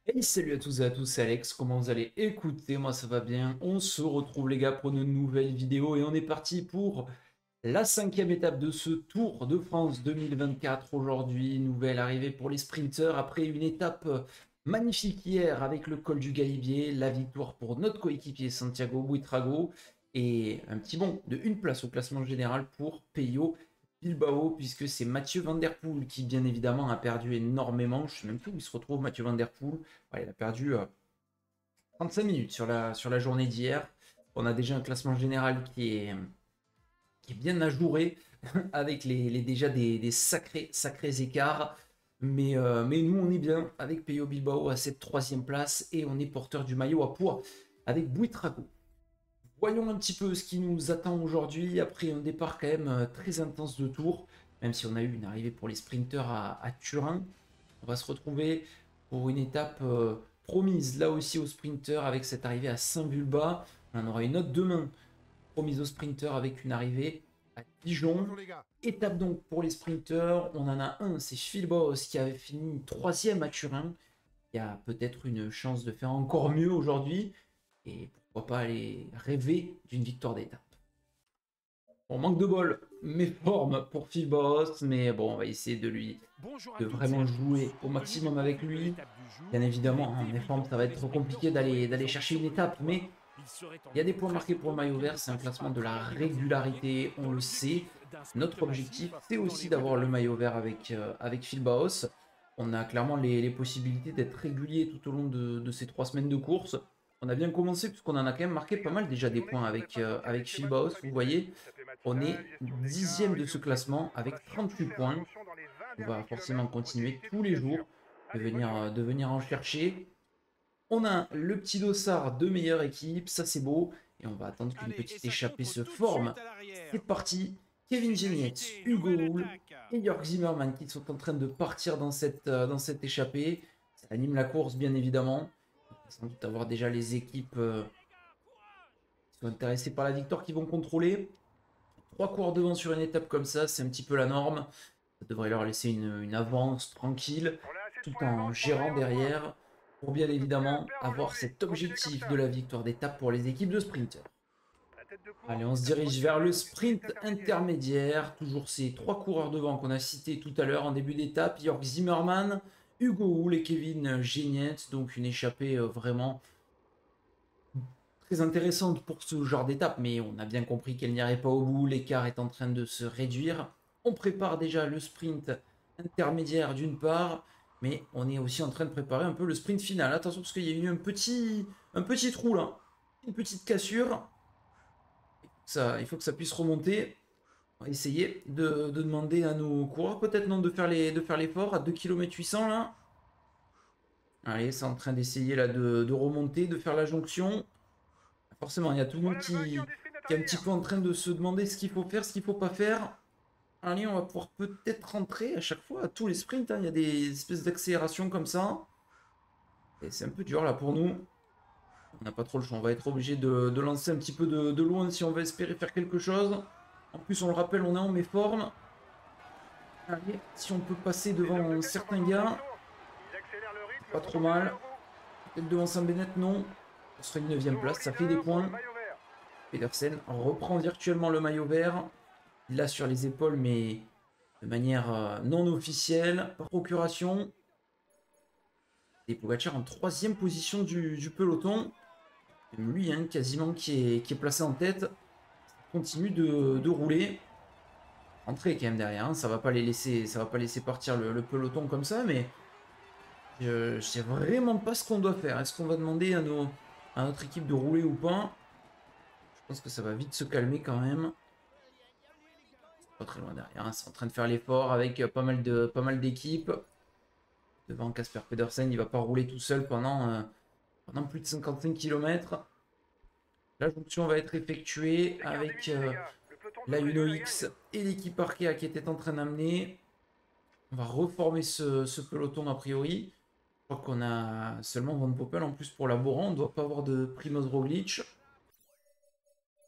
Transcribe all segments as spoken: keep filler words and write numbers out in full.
Hey, salut à tous et à tous, c'est Alex, comment vous allez? Écoutez, moi ça va bien, on se retrouve les gars pour une nouvelle vidéo et on est parti pour la cinquième étape de ce Tour de France deux mille vingt-quatre aujourd'hui. Nouvelle arrivée pour les sprinteurs après une étape magnifique hier avec le col du Galibier, la victoire pour notre coéquipier Santiago Buitrago et un petit bond de une place au classement général pour Peyo Bilbao, puisque c'est Mathieu Van Der Poel qui, bien évidemment, a perdu énormément. Je ne sais même plus où il se retrouve, Mathieu Van Der Poel. Ouais, il a perdu euh, trente-cinq minutes sur la, sur la journée d'hier. On a déjà un classement général qui est, qui est bien ajouré, avec les, les déjà des, des sacrés, sacrés écarts. Mais, euh, mais nous, on est bien avec Peyo Bilbao à cette troisième place et on est porteur du maillot à poids avec Buitrago. Voyons un petit peu ce qui nous attend aujourd'hui après un départ quand même euh, très intense de tour, même si on a eu une arrivée pour les sprinteurs à, à Turin. On va se retrouver pour une étape euh, promise là aussi aux sprinteurs avec cette arrivée à Saint-Vulbas. On en aura une autre demain promise aux sprinteurs avec une arrivée à Dijon. Étape donc pour les sprinteurs, on en a un, c'est Phil Boss qui avait fini troisième à Turin. Il y a peut-être une chance de faire encore mieux aujourd'hui et pourquoi pas aller rêver d'une victoire d'étape. On manque de bol, mes formes pour Phil Boss, mais bon, on va essayer de lui Bonjour à de toutes et vraiment à jouer tous. au Au menu du maximum avec programme de lui. l'étape du jour, Bien évidemment, les en mes formes, débuts ça va pour les être sprinteurs compliqué pourraient d'aller vous d'aller en chercher une surprendre étape, parfois. mais Il serait en il y a des effet points très marqués pour le maillot étonnant qu'il vert, ne c'est un fasse classement pas de la travailler leurs coéquipiers régularité, on dans le sait. l'objectif d'un sprint Notre massif objectif, c'est dans les aussi rues de d'avoir le Madrid. maillot vert avec, euh, avec Phil Baos. On a clairement les, les possibilités d'être régulier tout au long de, de ces trois semaines de course. On a bien commencé puisqu'on en a quand même marqué pas mal déjà des points avec, euh, avec Phil Baos. Vous voyez, on est dixième de ce classement avec trente-huit points. On va forcément continuer tous les jours de venir, euh, de venir en chercher. On a le petit dossard de meilleure équipe, ça c'est beau. Et on va attendre qu'une Allez, et petite ça échappée contre se tout de forme. suite à C'est l'arrière. parti. Kevin C'est Genietz, agité, Hugo nouvelle Hull attaque. et Jörg Zimmermann qui sont en train de partir dans cette, euh, dans cette échappée. Ça anime la course bien évidemment. On va sans doute avoir déjà les équipes euh, qui sont intéressées par la victoire qui vont contrôler. Trois coureurs devant sur une étape comme ça, c'est un petit peu la norme. Ça devrait leur laisser une, une avance tranquille, tout en gérant derrière, pour bien évidemment avoir cet objectif de la victoire d'étape pour les équipes de sprinters. Allez, on se dirige vers le sprint intermédiaire. Toujours ces trois coureurs devant qu'on a cités tout à l'heure en début d'étape. Jörg Zimmermann, Hugo Hull et Kevin Genietz. Donc une échappée euh, vraiment très intéressante pour ce genre d'étape, mais on a bien compris qu'elle n'irait pas au bout, l'écart est en train de se réduire. On prépare déjà le sprint intermédiaire d'une part, mais on est aussi en train de préparer un peu le sprint final. Attention parce qu'il y a eu un petit, un petit trou là, une petite cassure. Ça, il faut que ça puisse remonter. On va essayer de, de demander à nos coureurs peut-être non de faire les, de faire l'effort à deux kilomètres huit cents là. Allez, c'est en train d'essayer là de, de remonter, de faire la jonction. Forcément, il y a tout le monde qui, qui est un petit peu en train de se demander ce qu'il faut faire, ce qu'il faut pas faire. Allez, on va pouvoir peut-être rentrer à chaque fois, à tous les sprints, hein, il y a des espèces d'accélérations comme ça. Et c'est un peu dur là pour nous. On n'a pas trop le choix, on va être obligé de, de lancer un petit peu de, de loin si on veut espérer faire quelque chose. En plus, on le rappelle, on est en méforme. Allez, si on peut passer devant certains gars, pas trop mal. Peut-être devant Saint-Bennett, non. Ce serait une neuvième place, ça fait des points. Pedersen reprend virtuellement le maillot vert. Il l'a sur les épaules, mais de manière euh, non officielle. Par procuration. Et Pogacar en troisième position du, du peloton. Même lui, hein, quasiment, qui est, qui est placé en tête. Continue de, de rouler. Entrée quand même derrière. Hein. Ça va pas les laisser, ça va pas laisser partir le, le peloton comme ça, mais je, je sais vraiment pas ce qu'on doit faire. Est-ce qu'on va demander à, nos, à notre équipe de rouler ou pas? Je pense que ça va vite se calmer quand même. Pas très loin derrière. Hein. C'est en train de faire l'effort avec euh, pas mal de, pas mal d'équipes. Devant Casper Pedersen, il va pas rouler tout seul pendant, euh, pendant plus de cinquante-cinq kilomètres. La jonction va être effectuée avec euh, la Uno X et l'équipe Arkea qui était en train d'amener. On va reformer ce, ce peloton a priori. Je crois qu'on a seulement Van Poppel en plus pour la Boran. On ne doit pas avoir de Primoz Roglic.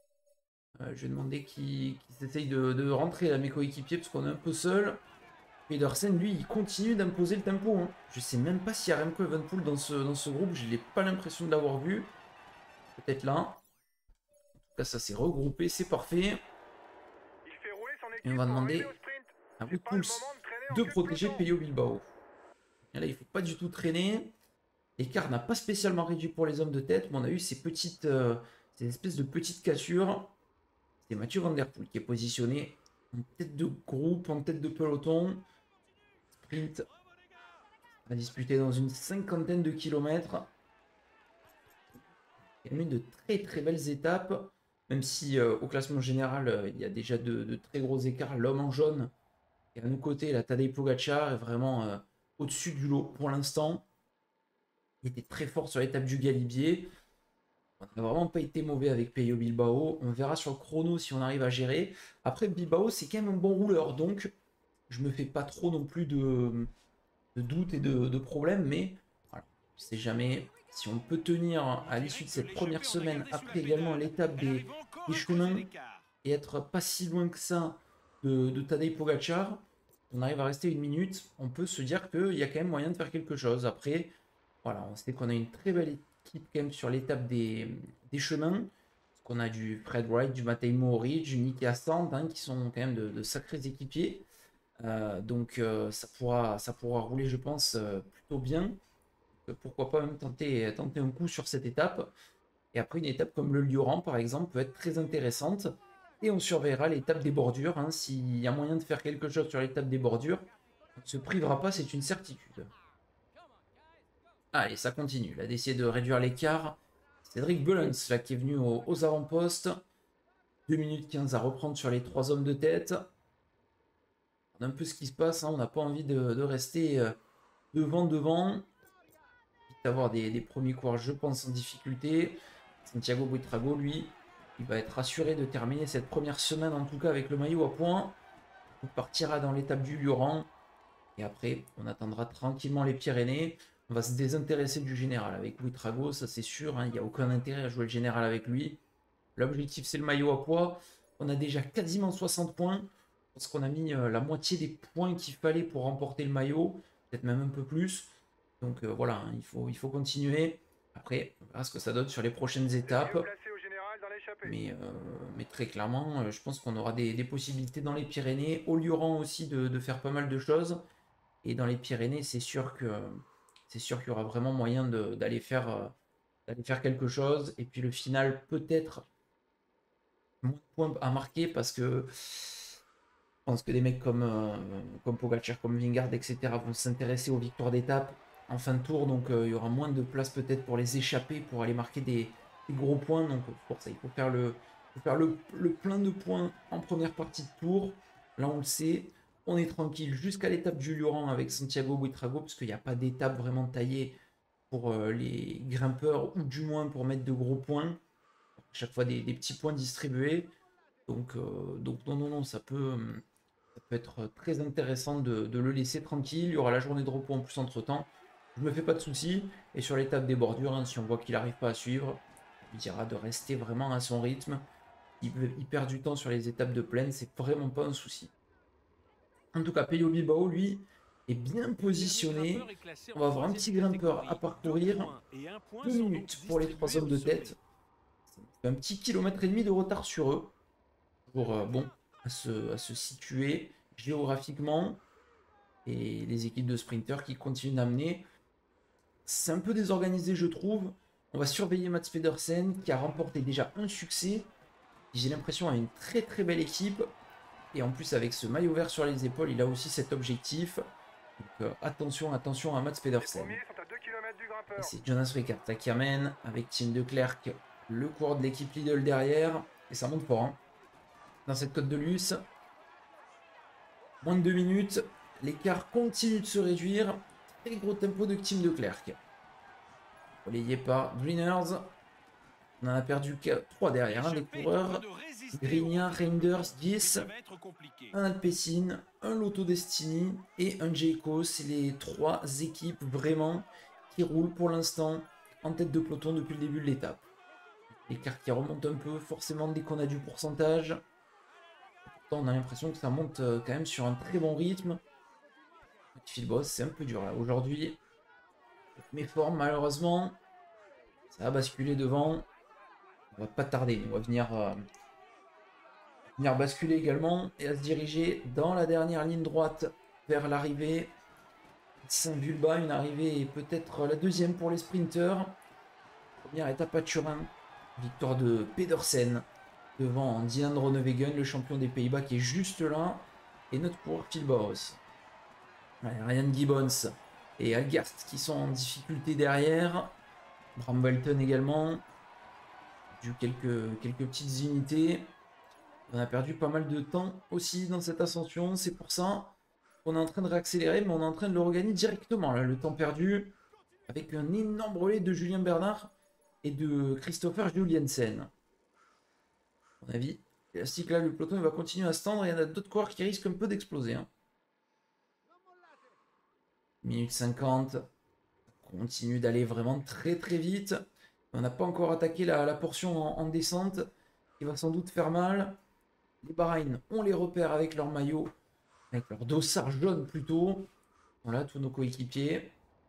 Euh, je vais demander qu'ils qu essayent de, de rentrer à mes coéquipiers parce qu'on est un peu seul. Pedersen, lui, il continue d'imposer le tempo. Hein. Je sais même pas s'il y a Remco Evenepoel dans ce, dans ce groupe. Je n'ai pas l'impression de l'avoir vu. Peut-être là. Là, ça s'est regroupé, c'est parfait. Et on va demander à Wout de protéger Pello Bilbao. Et là, il ne faut pas du tout traîner. L'écart n'a pas spécialement réduit pour les hommes de tête, mais on a eu ces petites, euh, ces espèces de petites cassures. C'est Mathieu Van Der Poel qui est positionné en tête de groupe, en tête de peloton. Sprint à disputer dans une cinquantaine de kilomètres. Il y a eu de très très belles étapes, même si euh, au classement général, euh, il y a déjà de, de très gros écarts. L'homme en jaune, et à nos côtés, la Tadej Pogacar est vraiment euh, au-dessus du lot pour l'instant. Il était très fort sur l'étape du Galibier. On n'a vraiment pas été mauvais avec Pello Bilbao. On verra sur le chrono si on arrive à gérer. Après, Bilbao, c'est quand même un bon rouleur, donc je me fais pas trop non plus de, de doutes et de, de problèmes, mais voilà, je sais jamais si on peut tenir à l'issue de cette première semaine, après également l'étape des, des chemins, et être pas si loin que ça de, de Tadej Pogacar. On arrive à rester une minute, on peut se dire qu'il y a quand même moyen de faire quelque chose. Après, voilà, on sait qu'on a une très belle équipe quand même sur l'étape des, des chemins. Parce qu'on a du Fred Wright, du Matej Mohoric, du Niki Assand, hein, qui sont quand même de, de sacrés équipiers. Euh, donc euh, ça, pourra, ça pourra rouler, je pense, euh, plutôt bien. Euh, pourquoi pas même tenter, tenter un coup sur cette étape. Et après, une étape comme le Lioran, par exemple, peut être très intéressante. Et on surveillera l'étape des bordures. Hein. S'il y a moyen de faire quelque chose sur l'étape des bordures, on ne se privera pas, c'est une certitude. Allez, ça continue. Là, d'essayer de réduire l'écart. Cédric Bullens, là, qui est venu aux, aux avant-postes. deux minutes quinze à reprendre sur les trois hommes de tête. On a un peu ce qui se passe. Hein. On n'a pas envie de, de rester euh, devant, devant. D'avoir des, des premiers coureurs, je pense, en difficulté. Santiago Buitrago, lui, il va être assuré de terminer cette première semaine, en tout cas, avec le maillot à points. Il partira dans l'étape du Lioran. Et après, on attendra tranquillement les Pyrénées. On va se désintéresser du général avec Buitrago, ça c'est sûr. Hein, il n'y a aucun intérêt à jouer le général avec lui. L'objectif, c'est le maillot à poids. On a déjà quasiment soixante points. Parce qu'on a mis euh, la moitié des points qu'il fallait pour remporter le maillot. Peut-être même un peu plus. Donc euh, voilà, hein, il, faut, il faut continuer. Après, on verra ce que ça donne sur les prochaines étapes. Mais, euh, mais très clairement, euh, je pense qu'on aura des, des possibilités dans les Pyrénées. Au Lioran aussi de, de faire pas mal de choses. Et dans les Pyrénées, c'est sûr que c'est sûr qu'il y aura vraiment moyen d'aller faire, euh, d'aller faire quelque chose. Et puis le final, peut-être moins de points à marquer parce que je pense que des mecs comme, euh, comme Pogacar, comme Vingegaard, et cetera vont s'intéresser aux victoires d'étape en fin de tour. Donc euh, il y aura moins de place peut-être pour les échapper, pour aller marquer des, des gros points. Donc pour ça, il faut faire, le, faut faire le, le plein de points en première partie de tour. Là, on le sait. On est tranquille jusqu'à l'étape du Lioran avec Santiago Buitrago, parce qu'il n'y a pas d'étape vraiment taillée pour euh, les grimpeurs, ou du moins pour mettre de gros points. À chaque fois des, des petits points distribués. Donc, euh, donc non, non, non, ça peut, ça peut être très intéressant de, de le laisser tranquille. Il y aura la journée de repos en plus entre-temps. Je me fais pas de soucis. Et sur l'étape des bordures, hein, si on voit qu'il n'arrive pas à suivre, il dira de rester vraiment à son rythme. Il, il perd du temps sur les étapes de plaine, c'est vraiment pas un souci. En tout cas, Pello Bilbao, lui, est bien positionné. On va avoir un petit grimpeur à parcourir. Deux minutes pour les trois hommes de tête. Un petit kilomètre et demi de retard sur eux. Pour, euh, bon, à se, à se situer géographiquement. Et les équipes de sprinters qui continuent d'amener. C'est un peu désorganisé, je trouve. On va surveiller Mats Pedersen, qui a remporté déjà un succès. J'ai l'impression à une très très belle équipe. Et en plus, avec ce maillot vert sur les épaules, il a aussi cet objectif. Donc euh, attention, attention à Mats Pedersen. Et c'est Jonas Ricarta qui amène, avec Tim de Klerk, le coureur de l'équipe Lidl derrière. Et ça monte fort. Hein. Dans cette côte de Luce. Moins de deux minutes. L'écart continue de se réduire. Très gros tempo de Tim de Klerk. Relayé par Greeners. On en a perdu trois derrière, un des coureurs. Grigna, Reinders, dix, un Alpecin, un Lotto Destiny et un Jayco. C'est les trois équipes vraiment qui roulent pour l'instant en tête de peloton depuis le début de l'étape. L'écart qui remonte un peu, forcément dès qu'on a du pourcentage. Pourtant, on a l'impression que ça monte quand même sur un très bon rythme. Phil Boss, c'est un peu dur là. Aujourd'hui, mes formes, malheureusement, ça va basculer devant. On va pas tarder. On va venir, euh, venir basculer également et à se diriger dans la dernière ligne droite vers l'arrivée. Saint-Vulbas, une arrivée et peut-être la deuxième pour les sprinteurs. Première étape à Turin. Victoire de Pedersen devant Dylan Groenewegen, le champion des Pays-Bas qui est juste là. Et notre coureur Phil Bauhaus. Ryan Gibbons et Algerst qui sont en difficulté derrière. Brambleton également. Du quelques, quelques petites unités. On a perdu pas mal de temps aussi dans cette ascension. C'est pour ça qu'on est en train de réaccélérer, mais on est en train de le regagner directement. Là, le temps perdu avec un énorme relais de Julien Bernard et de Christopher Juliensen. À mon avis, élastique là, le peloton il va continuer à se tendre. Il y en a d'autres coureurs qui risquent un peu d'exploser. Hein. Minute cinquante. On continue d'aller vraiment très très vite. On n'a pas encore attaqué la, la portion en, en descente qui va sans doute faire mal. Les Bahreïn, on les repère avec leur maillot, avec leur dossard jaune plutôt. Voilà, tous nos coéquipiers.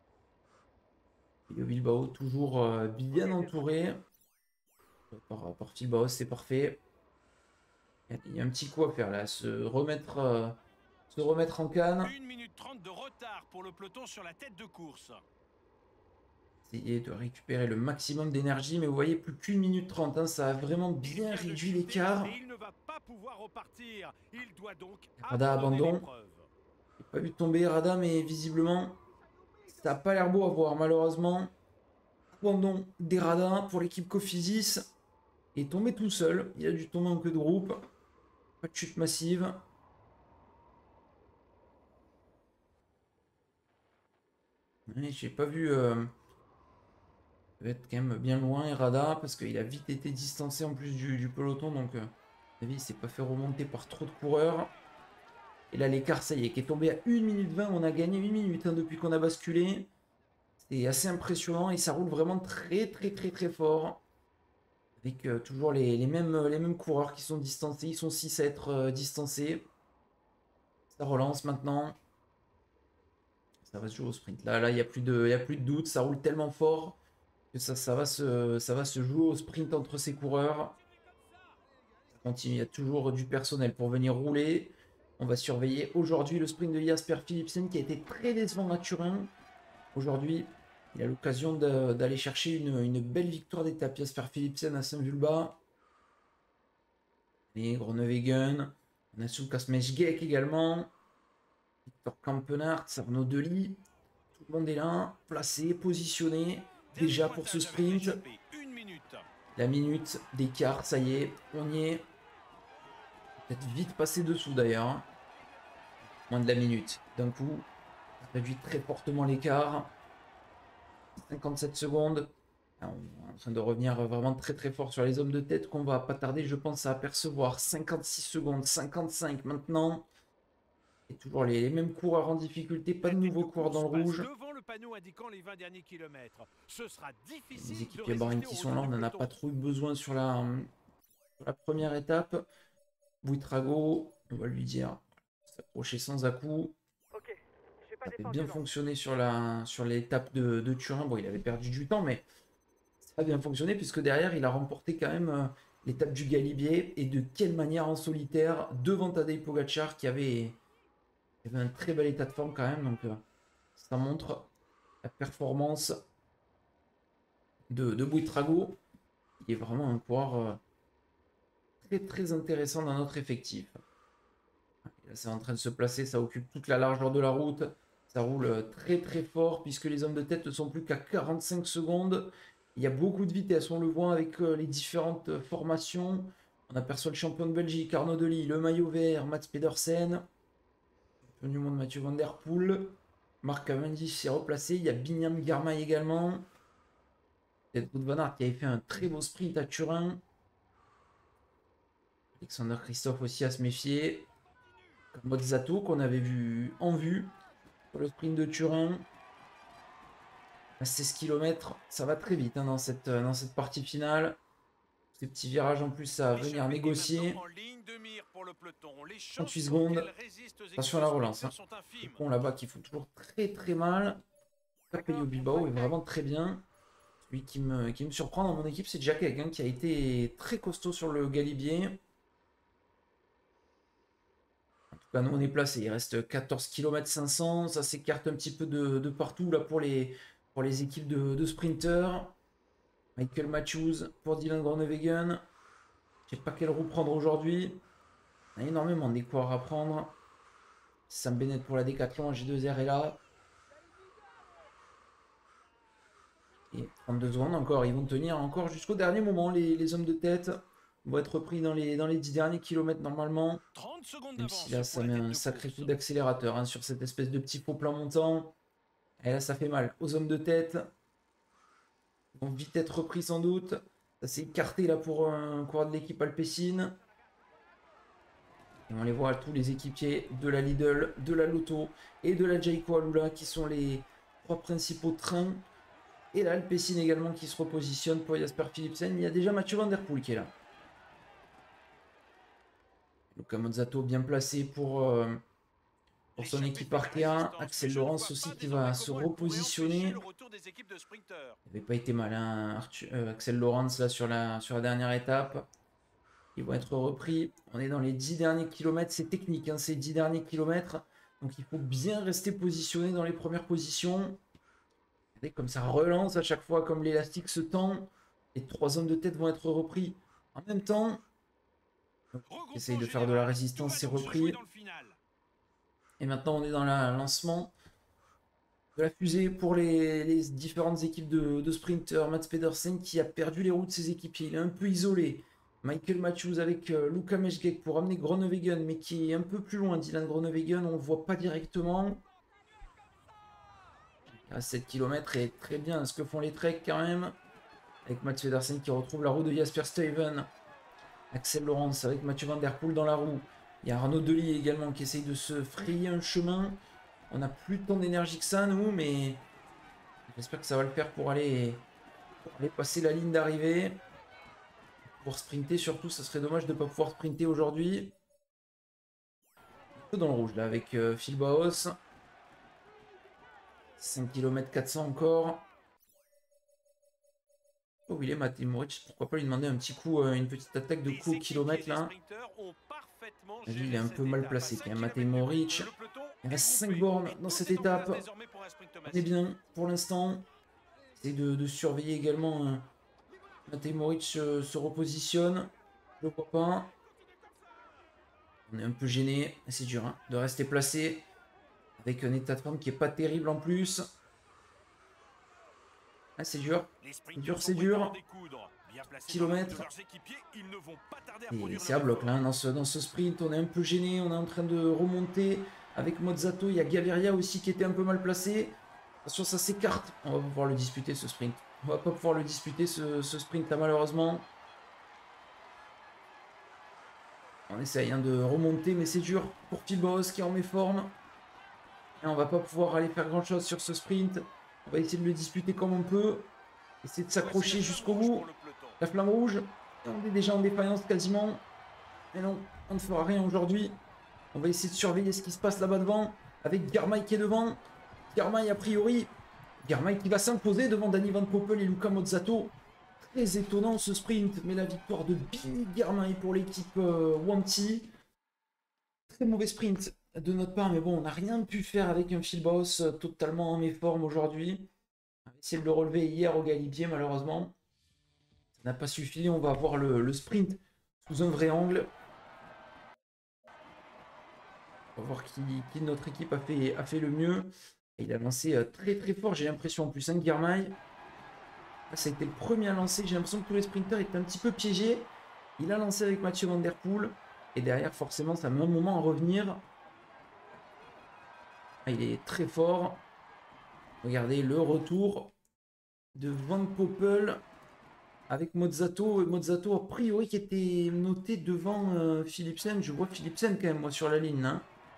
Et le Bilbao, toujours euh, bien entouré. Par, par Bilbao, c'est parfait. Il y a un petit coup à faire là, se remettre, euh, se remettre en canne. une minute trente de retard pour le peloton sur la tête de course. Essayer de récupérer le maximum d'énergie, mais vous voyez, plus qu'une minute trente, hein, ça a vraiment bien réduit l'écart. Il ne va pas pouvoir repartir. Il doit donc Rada abandon. J'ai pas vu tomber Rada, mais visiblement, ça n'a pas l'air beau à voir, malheureusement. Abandon des Rada pour l'équipe Cofidis. Il est tombé tout seul. Il a dû tomber en queue de groupe. Pas de chute massive. Ouais, j'ai pas vu... Euh... Il va être quand même bien loin, Rada, parce qu'il a vite été distancé en plus du, du peloton. Donc, euh, à mon avis, il s'est pas fait remonter par trop de coureurs. Et là, l'écart, ça y est, qui est tombé à une minute vingt. On a gagné huit minutes hein, depuis qu'on a basculé. C'est assez impressionnant et ça roule vraiment très, très, très, très fort. Avec euh, toujours les, les, mêmes, les mêmes coureurs qui sont distancés. Ils sont six à être euh, distancés. Ça relance maintenant. Ça va se jouer au sprint. Là, là, il n'y a plus de, il y a plus de doute. Ça roule tellement fort que ça, ça, va se, ça va se jouer au sprint entre ces coureurs. Ça continue. Il y a toujours du personnel pour venir rouler. On va surveiller aujourd'hui le sprint de Jasper Philipsen qui a été très décevant à Turin. Aujourd'hui, il a l'occasion d'aller chercher une, une belle victoire d'étape. Jasper Philipsen à Saint-Vulbas. Et Groenewegen. On a Soukas Meshgek également. Victor Kampenarts, Arnaud Delis. Tout le monde est là, placé, positionné. Déjà pour ce sprint. La minute d'écart, ça y est, on y est. Peut-être vite passé dessous d'ailleurs. Moins de la minute. D'un coup, ça réduit très fortement l'écart. cinquante-sept secondes. On est en train de revenir vraiment très très fort sur les hommes de tête qu'on va pas tarder, je pense, à apercevoir. cinquante-six secondes, cinquante-cinq maintenant. Et toujours les, les mêmes coureurs en difficulté, pas de nouveaux coureurs dans le rouge. Devant le panneau indiquant les vingt derniers kilomètres. Ce sera difficile. Les équipiers Bahreïn qui sont là, on n'en a pas trop eu besoin sur la, sur la première étape. Buitrago, on va lui dire s'approcher sans à-coup. Okay. Ça avait bien fonctionné sur la sur l'étape de, de Turin. Bon, il avait perdu du temps, mais ça a bien fonctionné puisque derrière, il a remporté quand même euh, l'étape du Galibier. Et de quelle manière en solitaire devant Tadej Pogacar qui avait, qui avait un très bel état de forme quand même. Donc, euh, ça montre la performance de, de Buitrago, qui est vraiment un coureur euh, très très intéressant dans notre effectif. Et là, c'est en train de se placer, ça occupe toute la largeur de la route. Ça roule très très fort puisque les hommes de tête ne sont plus qu'à quarante-cinq secondes. Il y a beaucoup de vitesse, on le voit avec les différentes formations. On aperçoit le champion de Belgique, Arnaud Delis, le maillot vert, Mats Pedersen. Le du monde, Mathieu Van Der Poel. Marc Cavendish s'est replacé. Il y a Binyam Girmay également. Ted Wout van Aert qui avait fait un très beau sprint à Turin. Alexander Christophe aussi à se méfier. Mozzato qu'on avait vu en vue sur le sprint de Turin. À seize kilomètres, ça va très vite hein, dans, cette, dans cette partie finale. Ces petits virages en plus à venir négocier. trente-huit secondes. Attention à la relance. Hein. Les ponts là-bas qui font toujours très très mal. Capello Bilbao est vraiment très bien. Celui qui me, qui me surprend dans mon équipe, c'est déjà quelqu'un qui a été très costaud sur le Galibier. En tout cas, nous on est placé. Il reste quatorze kilomètres cinq cents. Ça s'écarte un petit peu de, de partout là pour les, pour les équipes de, de sprinters. Michael Matthews pour Dylan Groenewegen. Je ne sais pas quelle roue prendre aujourd'hui. On a énormément des coureurs à prendre. Sam Bennett pour la Décathlon, G deux R est là. Et trente-deux secondes encore, ils vont tenir encore jusqu'au dernier moment. Les, les hommes de tête vont être pris dans les, dans les dix derniers kilomètres normalement. Même si là, ça met un sacré coup d'accélérateur hein, sur cette espèce de petit faux plan montant. Et là, ça fait mal aux hommes de tête. Ils vont vite être repris sans doute. Ça s'est écarté là pour un coureur de l'équipe Alpecin. Et on les voit tous les équipiers de la Lidl, de la Lotto et de la Jayco Alula qui sont les trois principaux trains. Et là, Alpecin également qui se repositionne pour Jasper Philipsen. Il y a déjà Mathieu Van Der Poel qui est là. Luca Mozzato bien placé pour, euh, pour son équipe Arkea. Axel Laurence aussi qui va se repositionner. Il n'avait pas été mal, hein, Arthur, euh, Axel Laurence là sur la, sur la dernière étape. Ils vont être repris. On est dans les dix derniers kilomètres. C'est technique, hein, ces dix derniers kilomètres. Donc il faut bien rester positionné dans les premières positions. Regardez comme ça relance à chaque fois, comme l'élastique se tend. Les trois hommes de tête vont être repris en même temps. Essaye de faire de la résistance, c'est repris. Et maintenant on est dans le lancement de la fusée pour les, les différentes équipes de, de sprinters. Mats Pedersen qui a perdu les roues de ses équipiers. Il est un peu isolé. Michael Matthews avec euh, Luka Meshgek pour amener Groenewegen, mais qui est un peu plus loin. Dylan Groenewegen, on ne le voit pas directement. À sept kilomètres et très bien ce que font les Trek quand même. Avec Mats Pedersen qui retrouve la roue de Jasper Stuyven. Axel Laurence avec Mathieu Van Der Poel dans la roue. Il y a Arnaud Delis également qui essaye de se frayer un chemin. On n'a plus tant d'énergie que ça nous, mais j'espère que ça va le faire pour aller, pour aller passer la ligne d'arrivée. Pour sprinter surtout, ça serait dommage de ne pas pouvoir sprinter aujourd'hui. Un peu dans le rouge là avec euh, Phil Baos. cinq kilomètres quatre cents encore. Oh, il est Matej Moric. Pourquoi pas lui demander un petit coup, euh, une petite attaque de coup au kilomètre là. Il est un peu mal placé quand même, Matej Moric. Il reste cinq bornes dans cette étape. On est bien pour l'instant. Essaye de, de surveiller également. Euh, Matej Moric se, se repositionne. Je ne le vois pas. On est un peu gêné. C'est dur hein, de rester placé. Avec un état de forme qui n'est pas terrible en plus. Ah, c'est dur. C'est dur, c'est dur. Kilomètres. Et c'est à bloc là, hein, dans, ce, dans ce sprint. On est un peu gêné. On est en train de remonter avec Mozzato. Il y a Gaviria aussi qui était un peu mal placé. Attention, ça s'écarte. On va pas pouvoir le disputer ce sprint. On va pas pouvoir le disputer ce, ce sprint là malheureusement. On essaye hein, de remonter, mais c'est dur pour Phil Baos qui est en méforme. Et on va pas pouvoir aller faire grand chose sur ce sprint. On va essayer de le disputer comme on peut. Essayer de s'accrocher jusqu'au bout. La flamme rouge. Et on est déjà en défaillance quasiment. Mais non, on ne fera rien aujourd'hui. On va essayer de surveiller ce qui se passe là-bas devant. Avec Girmay qui est devant. Girmay a priori. Girmay qui va s'imposer devant Danny Van Poppel et Luca Mozzato. Très étonnant ce sprint. Mais la victoire de Billy Girmay pour l'équipe euh, Wanty. Très mauvais sprint de notre part, mais bon, on n'a rien pu faire avec un Phil Baos totalement en méforme aujourd'hui. On a essayé de le relever hier au Galibier, malheureusement. Ça n'a pas suffi, on va voir le, le sprint sous un vrai angle. On va voir qui, qui de notre équipe a fait, a fait le mieux. Et il a lancé très très fort, j'ai l'impression, en plus, hein, Girmay. Ça a été le premier à lancer, j'ai l'impression que tous les sprinters étaient un petit peu piégés. Il a lancé avec Mathieu Van Der Poel. Et derrière, forcément, ça met un moment à revenir. Il est très fort. Regardez le retour de Van Poppel avec Mozzato. Et Mozzato, a priori, qui était noté devant euh, Philipsen. Je vois Philipsen quand même, moi, sur la ligne. Hein.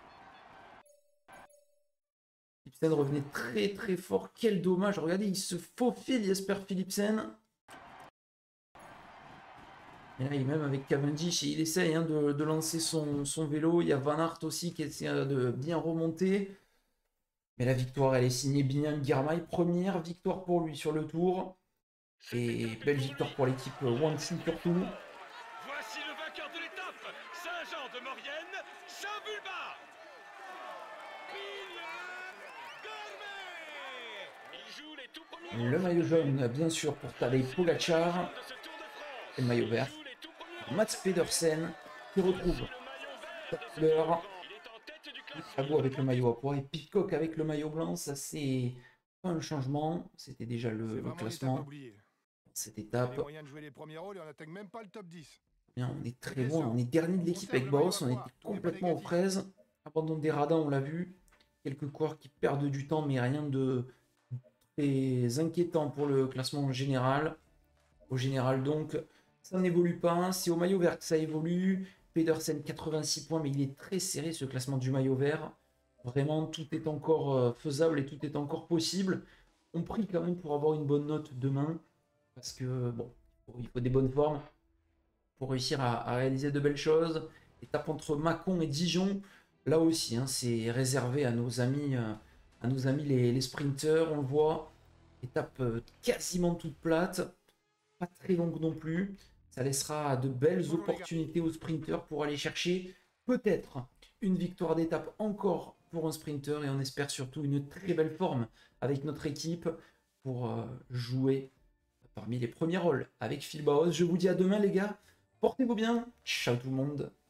Philipsen revenait très très fort. Quel dommage. Regardez, il se faufile, Jasper Philipsen. Et là, il est même avec Cavendish, et il essaye hein, de, de lancer son, son vélo. Il y a Van Aert aussi qui essaie de bien remonter. Mais la victoire, elle est signée Binyam Girmay. Première victoire pour lui sur le tour. Et belle victoire pour l'équipe One Team surtout. Voici le vainqueur de l'étape, Saint-Jean de Maurienne, Saint-Vulbas. Le maillot jaune, bien sûr, pour Tadej Pogacar. Et le maillot vert, Mats Pedersen, qui retrouve sa couleur. Chago avec le maillot à pois et Pitcock avec le maillot blanc. Ça, c'est pas un changement. C'était déjà le, le classement. Cette étape. Bien, on est très loin. On est dernier de l'équipe avec Boss. On était complètement aux fraises. Abandon des radins, on l'a vu. Quelques coureurs qui perdent du temps, mais rien de très inquiétant pour le classement général. Au général, donc, ça n'évolue pas. C'est au maillot vert que ça évolue. Pedersen, quatre-vingt-six points, mais il est très serré ce classement du maillot vert. Vraiment, tout est encore faisable et tout est encore possible. On prie quand même pour avoir une bonne note demain. Parce que, bon, il faut des bonnes formes pour réussir à, à réaliser de belles choses. Étape entre Mâcon et Dijon. Là aussi, hein, c'est réservé à nos amis, euh, à nos amis les, les sprinteurs. On le voit. Étape euh, quasiment toute plate. Pas très longue non plus. Ça laissera de belles opportunités aux sprinteurs pour aller chercher peut-être une victoire d'étape encore pour un sprinter. Et on espère surtout une très belle forme avec notre équipe pour euh, jouer parmi les premiers rôles avec Phil Bauhaus. Je vous dis à demain les gars. Portez-vous bien. Ciao tout le monde.